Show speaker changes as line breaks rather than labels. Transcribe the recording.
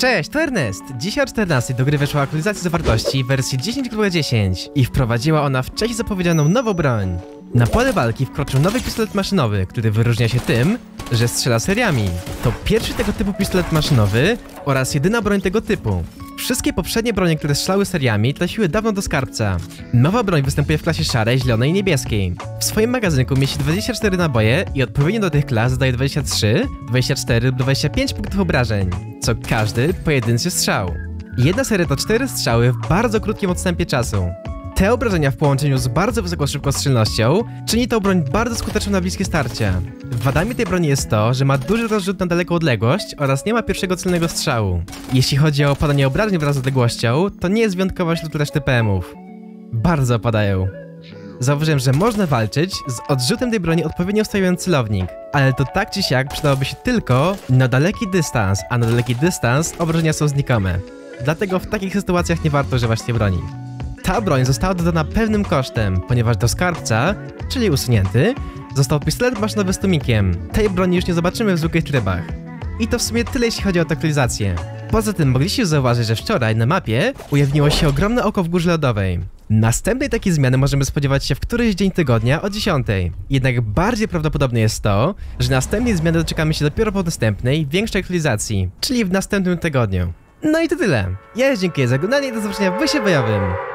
Cześć, to Ernest! Dzisiaj o 14 do gry weszła aktualizacja zawartości w wersji 10.10 i wprowadziła ona wcześniej zapowiedzianą nową broń. Na pole walki wkroczył nowy pistolet maszynowy, który wyróżnia się tym, że strzela seriami. To pierwszy tego typu pistolet maszynowy oraz jedyna broń tego typu. Wszystkie poprzednie bronie, które strzelały seriami, trafiły dawno do skarbca. Nowa broń występuje w klasie szarej, zielonej i niebieskiej. W swoim magazynku mieści 24 naboje i odpowiednio do tych klas zadaje 23, 24 lub 25 punktów obrażeń, co każdy pojedynczy strzał. Jedna seria to 4 strzały w bardzo krótkim odstępie czasu. Te obrażenia w połączeniu z bardzo wysoką szybkostrzelnością czyni tą broń bardzo skuteczną na bliskie starcia. Wadami tej broni jest to, że ma duży rozrzut na daleką odległość oraz nie ma pierwszego celnego strzału. Jeśli chodzi o opadanie obrażeń wraz z odległością, to nie jest wyjątkowa wśród reszty PM-ów. Bardzo opadają. Zauważyłem, że można walczyć z odrzutem tej broni odpowiednio ustawiając celownik, ale to tak czy siak przydałoby się tylko na daleki dystans, a na daleki dystans obrażenia są znikome. Dlatego w takich sytuacjach nie warto używać tej broni. Ta broń została dodana pewnym kosztem, ponieważ do skarbca, czyli usunięty, został pistolet maszynowy z tłumikiem. Tej broni już nie zobaczymy w zwykłych trybach. I to w sumie tyle, jeśli chodzi o tę aktualizację. Poza tym mogliście już zauważyć, że wczoraj na mapie ujawniło się ogromne oko w górze lodowej. Następnej takiej zmiany możemy spodziewać się w któryś dzień tygodnia o 10. Jednak bardziej prawdopodobne jest to, że następnej zmiany doczekamy się dopiero po następnej, większej aktualizacji, czyli w następnym tygodniu. No i to tyle. Ja dziękuję za oglądanie i do zobaczenia w wyjściu bojowym.